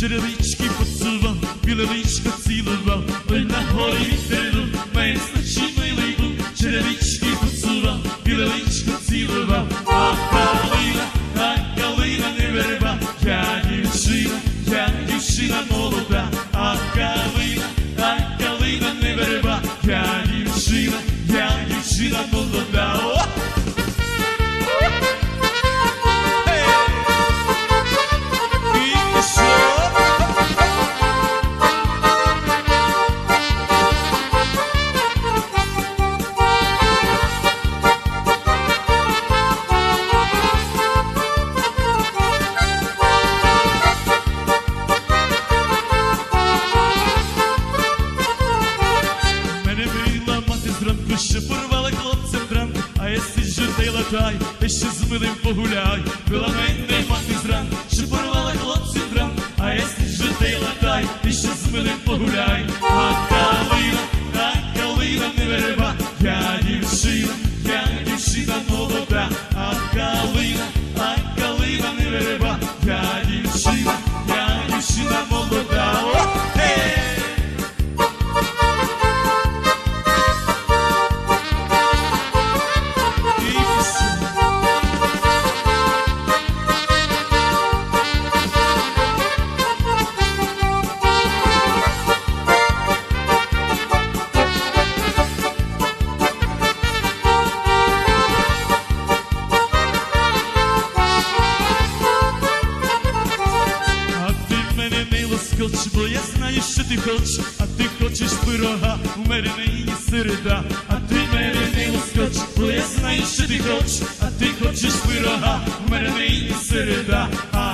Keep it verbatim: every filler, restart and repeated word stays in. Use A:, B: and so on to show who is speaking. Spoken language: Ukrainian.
A: черевички поцілував, біле личко цілував, ой на горі вітеру, мене значить милий був, черевички поцілував, біле личко цілував, а калина, а калина не верба, я дівчина, я дівчина молода, а калина, а калина не верба, я дівчина, я дівчина молода. Ще порвала хлопцем дранку, а я сиджу та й латай, та ще з милим погуляй. Била мене мати зранку, ще порвала хлопцем дранку, а я сиджу та й латай, та ще з милим погуляй. А калина, а калина не верба, я дівчина, я дівчина молода. А калина, а калина не верба, я дівчина, я дівчина молода. Бо я знаю, що ти хочеш, а ти хочеш пирога, у мене нині середа. А ти мене не лоскочиш, бо я знаю, що ти хочеш, а ти хочеш пирога, у мене нині середа.